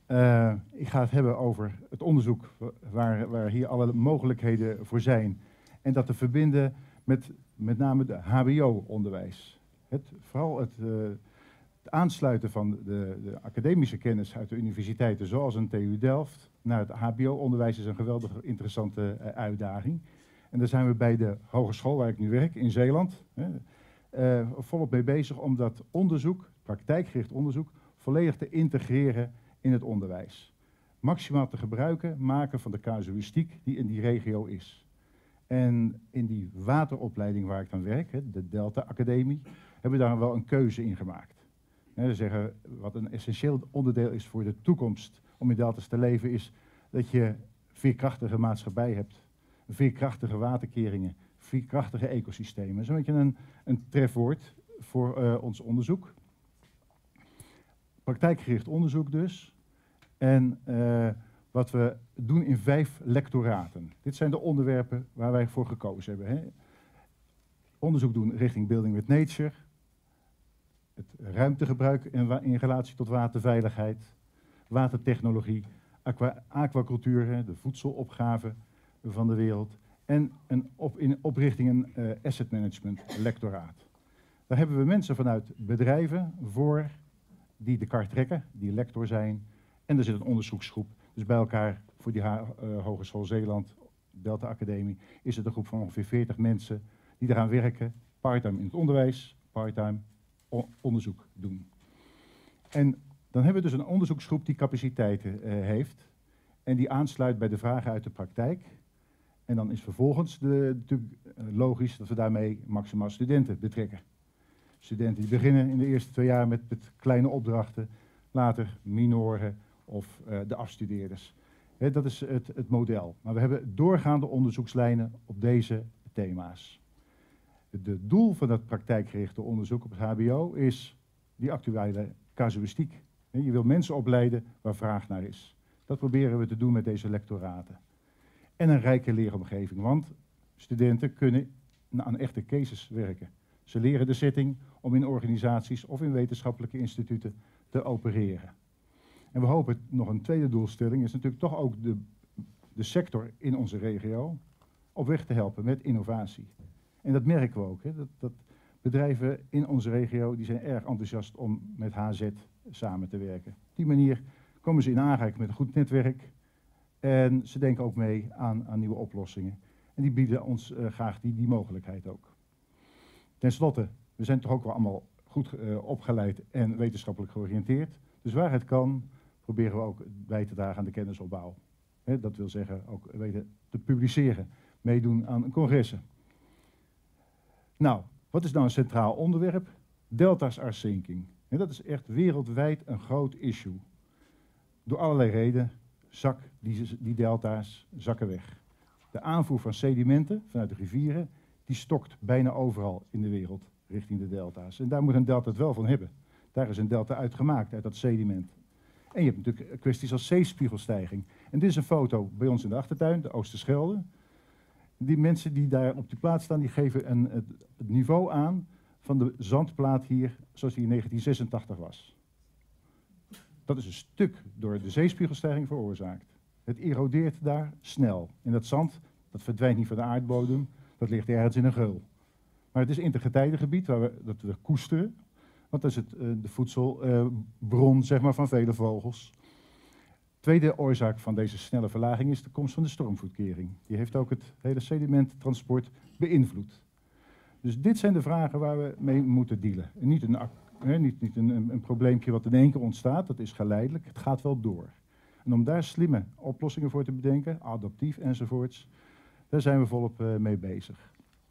Ik ga het hebben over het onderzoek waar hier alle mogelijkheden voor zijn. En dat te verbinden met name het HBO-onderwijs. Vooral het aansluiten van de academische kennis uit de universiteiten, zoals een TU Delft, naar het HBO-onderwijs is een geweldig interessante uitdaging. En daar zijn we bij de hogeschool waar ik nu werk, in Zeeland, volop mee bezig om dat onderzoek, praktijkgericht onderzoek, volledig te integreren in het onderwijs. Maximaal te gebruiken maken van de casuïstiek die in die regio is. En in die wateropleiding waar ik dan werk, de Delta Academie, hebben we daar wel een keuze in gemaakt. Ze zeggen, wat een essentieel onderdeel is voor de toekomst om in deltas te leven, is dat je veerkrachtige maatschappij hebt. Veerkrachtige waterkeringen, veerkrachtige ecosystemen. Dat is een beetje een trefwoord voor ons onderzoek. Praktijkgericht onderzoek dus. En wat we doen in 5 lectoraten. Dit zijn de onderwerpen waar wij voor gekozen hebben. Hè. Onderzoek doen richting Building with Nature. Het ruimtegebruik in relatie tot waterveiligheid. Watertechnologie. Aquacultuur, de voedselopgave van de wereld. En in oprichting een asset management lectoraat. Daar hebben we mensen vanuit bedrijven voor die de kar trekken, die lector zijn. En er zit een onderzoeksgroep. Dus bij elkaar voor die Hogeschool Zeeland, Delta Academie, is het een groep van ongeveer 40 mensen die eraan werken, parttime in het onderwijs, parttime onderzoek doen. En dan hebben we dus een onderzoeksgroep die capaciteiten heeft en die aansluit bij de vragen uit de praktijk. En dan is vervolgens natuurlijk logisch dat we daarmee maximaal studenten betrekken. Studenten die beginnen in de eerste 2 jaar met kleine opdrachten, later minoren of de afstudeerders. Dat is het model. Maar we hebben doorgaande onderzoekslijnen op deze thema's. Het doel van dat praktijkgerichte onderzoek op het HBO is die actuele casuïstiek. Je wil mensen opleiden waar vraag naar is. Dat proberen we te doen met deze lectoraten. En een rijke leeromgeving, want studenten kunnen aan echte cases werken. Ze leren de setting om in organisaties of in wetenschappelijke instituten te opereren. En we hopen, nog een tweede doelstelling, is natuurlijk toch ook de sector in onze regio op weg te helpen met innovatie. En dat merken we ook, hè, dat bedrijven in onze regio die zijn erg enthousiast om met HZ samen te werken. Op die manier komen ze in aanraking met een goed netwerk en ze denken ook mee aan nieuwe oplossingen. En die bieden ons graag die mogelijkheid ook. Ten slotte, we zijn toch ook wel allemaal goed opgeleid en wetenschappelijk georiënteerd. Dus waar het kan, proberen we ook bij te dragen aan de kennisopbouw. Dat wil zeggen ook weten te publiceren, meedoen aan congressen. Nou, wat is nou een centraal onderwerp? Deltas are sinking. En dat is echt wereldwijd een groot issue. Door allerlei redenen die delta's zakken weg. De aanvoer van sedimenten vanuit de rivieren, die stokt bijna overal in de wereld richting de delta's. En daar moet een delta het wel van hebben. Daar is een delta uitgemaakt, uit dat sediment. En je hebt natuurlijk kwesties als zeespiegelstijging. En dit is een foto bij ons in de achtertuin, de Oosterschelde. Die mensen die daar op die plaats staan, die geven het niveau aan van de zandplaat hier, zoals die in 1986 was. Dat is een stuk door de zeespiegelstijging veroorzaakt. Het erodeert daar snel. En dat zand, dat verdwijnt niet van de aardbodem, dat ligt ergens in een geul. Maar het is een intergetijdengebied dat we koesteren. Want dat is de voedselbron zeg maar, van vele vogels. Tweede oorzaak van deze snelle verlaging is de komst van de stormvloedkering. Die heeft ook het hele sedimenttransport beïnvloed. Dus dit zijn de vragen waar we mee moeten dealen. En niet een probleempje wat in één keer ontstaat, dat is geleidelijk. Het gaat wel door. En om daar slimme oplossingen voor te bedenken, adaptief enzovoorts, daar zijn we volop mee bezig.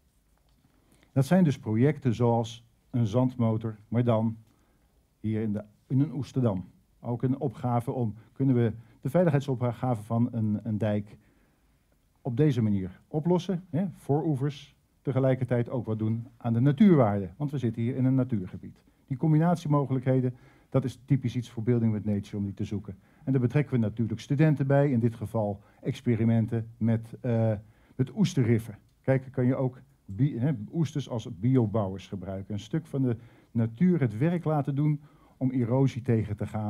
Dat zijn dus projecten zoals een zandmotor, maar dan hier in een Oesterdam. Ook een opgave kunnen we de veiligheidsopgave van een dijk op deze manier oplossen, vooroevers, tegelijkertijd ook wat doen aan de natuurwaarde, want we zitten hier in een natuurgebied. Die combinatiemogelijkheden, dat is typisch iets voor Building with Nature om die te zoeken. En daar betrekken we natuurlijk studenten bij, in dit geval experimenten met oesterriffen. Kijk, kan je ook oesters als biobouwers gebruiken. Een stuk van de natuur het werk laten doen om erosie tegen te gaan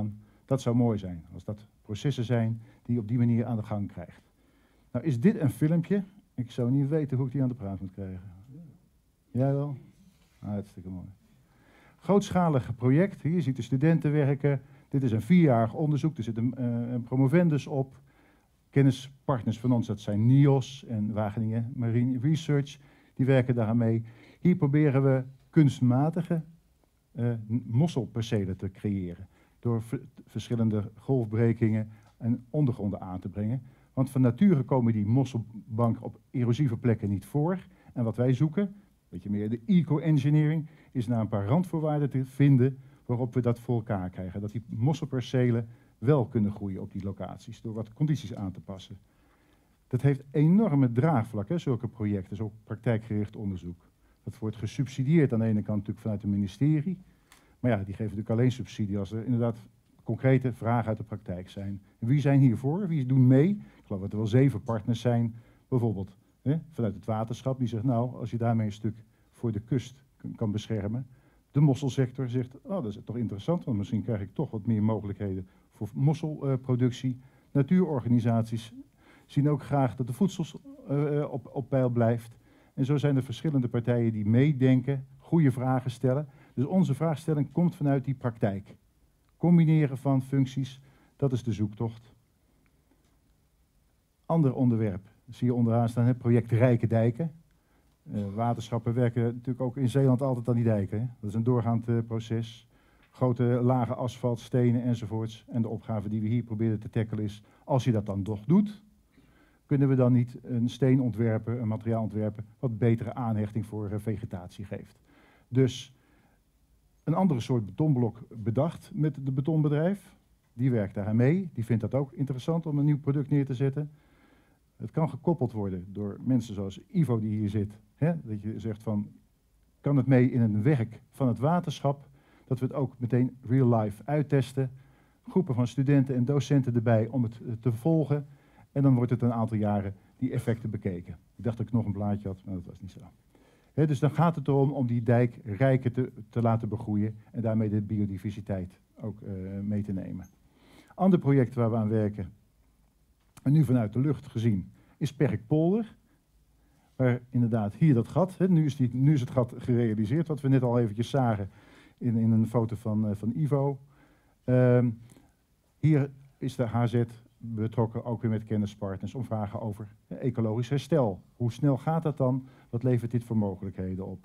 Dat zou mooi zijn, als dat processen zijn die je op die manier aan de gang krijgt. Nou, is dit een filmpje? Ik zou niet weten hoe ik die aan de praat moet krijgen. Jij wel? Ah, hartstikke mooi. Grootschalig project, hier ziet de studenten werken. Dit is een 4-jarig onderzoek, er zit een promovendus op. Kennispartners van ons, dat zijn NIOS en Wageningen Marine Research, die werken daaraan mee. Hier proberen we kunstmatige mosselpercelen te creëren. Door verschillende golfbrekingen en ondergronden aan te brengen. Want van nature komen die mosselbanken op erosieve plekken niet voor. En wat wij zoeken, een beetje meer de eco-engineering, is naar een paar randvoorwaarden te vinden waarop we dat voor elkaar krijgen. Dat die mosselpercelen wel kunnen groeien op die locaties, door wat condities aan te passen. Dat heeft enorme draagvlak, hè, zulke projecten, zo praktijkgericht onderzoek. Dat wordt gesubsidieerd aan de ene kant natuurlijk vanuit het ministerie. Maar ja, die geven natuurlijk alleen subsidie als er inderdaad concrete vragen uit de praktijk zijn. En wie zijn hiervoor? Wie doen mee? Ik geloof dat er wel 7 partners zijn, bijvoorbeeld vanuit het waterschap. Die zegt, nou, als je daarmee een stuk voor de kust kan beschermen. De mosselsector zegt, oh, dat is toch interessant, want misschien krijg ik toch wat meer mogelijkheden voor mosselproductie. Natuurorganisaties zien ook graag dat de voedsel op peil blijft. En zo zijn er verschillende partijen die meedenken, goede vragen stellen. Dus onze vraagstelling komt vanuit die praktijk. Combineren van functies, dat is de zoektocht. Ander onderwerp, zie je onderaan staan, het project Rijke Dijken. Waterschappen werken natuurlijk ook in Zeeland altijd aan die dijken. Hè? Dat is een doorgaand proces. Grote lagen asfalt, stenen enzovoorts. En de opgave die we hier proberen te tackelen is, als je dat dan toch doet, kunnen we dan niet een steen ontwerpen, een materiaal ontwerpen, wat betere aanhechting voor vegetatie geeft. Dus een andere soort betonblok bedacht met het betonbedrijf. Die werkt daar aan mee. Die vindt dat ook interessant om een nieuw product neer te zetten. Het kan gekoppeld worden door mensen zoals Ivo die hier zit. Hè? Dat je zegt van, kan het mee in een werk van het waterschap? Dat we het ook meteen real life uittesten. Groepen van studenten en docenten erbij om het te volgen. En dan wordt het een aantal jaren die effecten bekeken. Ik dacht dat ik nog een blaadje had, maar dat was niet zo. Dus dan gaat het erom om die dijk rijker te laten begroeien en daarmee de biodiversiteit ook mee te nemen. Ander project waar we aan werken, en nu vanuit de lucht gezien, is Perkpolder. Waar inderdaad hier dat gat, nu is het gat gerealiseerd, wat we net al eventjes zagen in een foto van Ivo. Hier is de HZ betrokken, ook weer met kennispartners, om vragen over ecologisch herstel. Hoe snel gaat dat dan? Wat levert dit voor mogelijkheden op?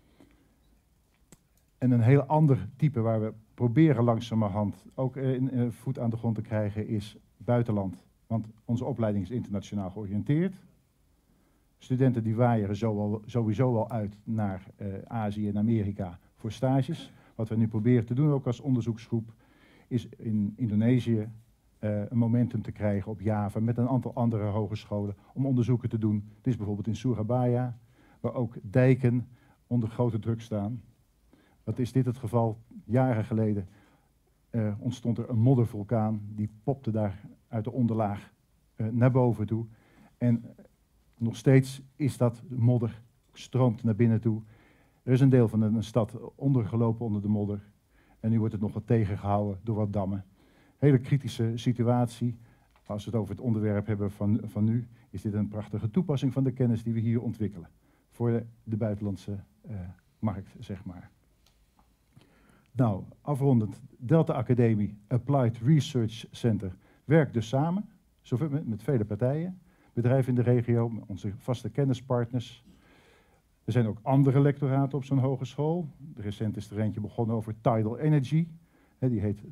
En een heel ander type waar we proberen langzamerhand ook voet aan de grond te krijgen is buitenland. Want onze opleiding is internationaal georiënteerd. Studenten die waaieren sowieso al uit naar Azië en Amerika voor stages. Wat we nu proberen te doen, ook als onderzoeksgroep, is in Indonesië een momentum te krijgen op Java met een aantal andere hogescholen om onderzoeken te doen. Dit is bijvoorbeeld in Surabaya, waar ook dijken onder grote druk staan. Wat is dit het geval? Jaren geleden ontstond er een moddervulkaan, die popte daar uit de onderlaag naar boven toe. En nog steeds is dat modder, stroomt naar binnen toe. Er is een deel van een stad ondergelopen onder de modder. En nu wordt het nog wat tegengehouden door wat dammen. Hele kritische situatie. Als we het over het onderwerp hebben van nu, is dit een prachtige toepassing van de kennis die we hier ontwikkelen. Voor de buitenlandse markt, zeg maar. Nou, afrondend, Delta Academie Applied Research Center werkt dus samen, met vele partijen, bedrijven in de regio, onze vaste kennispartners. Er zijn ook andere lectoraten op zo'n hogeschool. Recent is er eentje begonnen over Tidal Energy. Die heet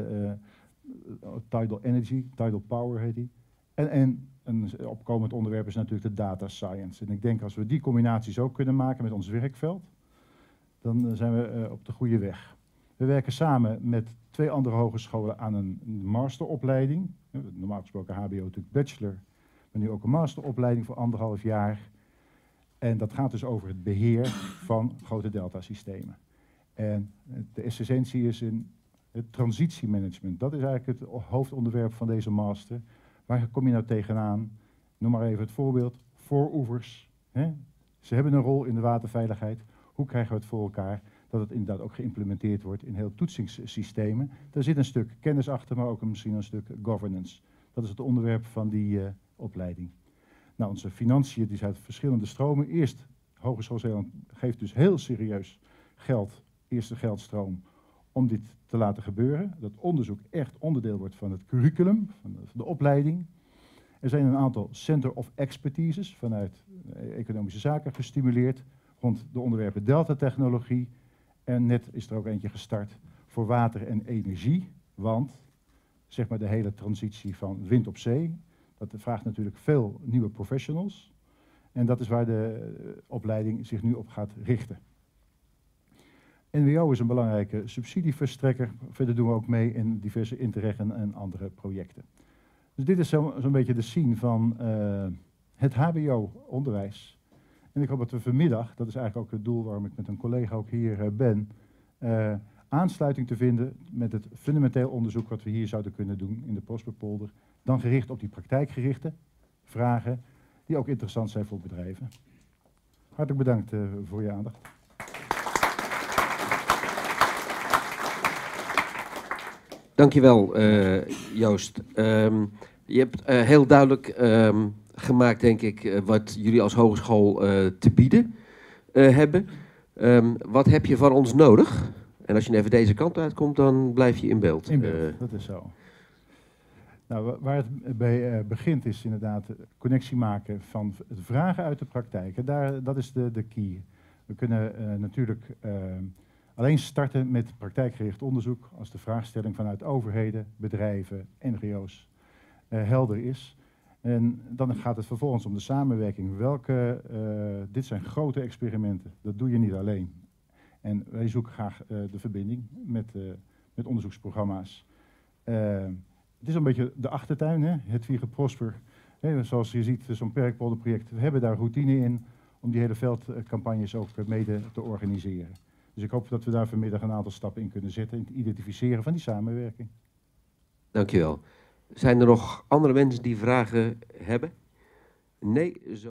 Tidal Energy, Tidal Power heet die. En een opkomend onderwerp is natuurlijk de data science. En ik denk als we die combinaties ook kunnen maken met ons werkveld, dan zijn we op de goede weg. We werken samen met 2 andere hogescholen aan een masteropleiding. Normaal gesproken HBO natuurlijk bachelor, maar nu ook een masteropleiding voor 1,5 jaar. En dat gaat dus over het beheer van grote delta-systemen. En de essentie is in het transitiemanagement. Dat is eigenlijk het hoofdonderwerp van deze master. Waar kom je nou tegenaan? Noem maar even het voorbeeld. Vooroevers. Ze hebben een rol in de waterveiligheid. Hoe krijgen we het voor elkaar dat het inderdaad ook geïmplementeerd wordt in heel toetsingssystemen. Daar zit een stuk kennis achter, maar ook misschien een stuk governance. Dat is het onderwerp van die opleiding. Nou, onze financiën die zijn uit verschillende stromen. Eerst, Hogeschool Zeeland geeft dus heel serieus geld, eerste geldstroom, om dit te laten gebeuren. Dat onderzoek echt onderdeel wordt van het curriculum, van de opleiding. Er zijn een aantal Center of Expertises vanuit economische zaken gestimuleerd rond de onderwerpen deltatechnologie. En net is er ook eentje gestart voor water en energie, want zeg maar de hele transitie van wind op zee, dat vraagt natuurlijk veel nieuwe professionals. En dat is waar de opleiding zich nu op gaat richten. NWO is een belangrijke subsidieverstrekker. Verder doen we ook mee in diverse Interreg en andere projecten. Dus dit is zo'n beetje de scene van het HBO-onderwijs. En ik hoop dat we vanmiddag, dat is eigenlijk ook het doel waarom ik met een collega ook hier ben, aansluiting te vinden met het fundamenteel onderzoek wat we hier zouden kunnen doen in de Prosperpolder. Dan gericht op die praktijkgerichte vragen die ook interessant zijn voor bedrijven. Hartelijk bedankt voor je aandacht. Dankjewel, Joost. Je hebt heel duidelijk gemaakt, denk ik, wat jullie als hogeschool te bieden hebben. Wat heb je van ons nodig? En als je even deze kant uitkomt, dan blijf je in beeld. In beeld, dat is zo. Nou, waar het bij begint is inderdaad connectie maken van het vragen uit de praktijk. En dat is de key. We kunnen natuurlijk alleen starten met praktijkgericht onderzoek als de vraagstelling vanuit overheden, bedrijven, NGO's helder is. En dan gaat het vervolgens om de samenwerking. Dit zijn grote experimenten, dat doe je niet alleen. En wij zoeken graag de verbinding met onderzoeksprogramma's. Het is een beetje de achtertuin, hè? Het Wiegen Prosper. Zoals je ziet, zo'n Perkpolderproject, we hebben daar routine in om die hele veldcampagnes ook mede te organiseren. Dus ik hoop dat we daar vanmiddag een aantal stappen in kunnen zetten, in het identificeren van die samenwerking. Dankjewel. Zijn er nog andere mensen die vragen hebben? Nee, zo.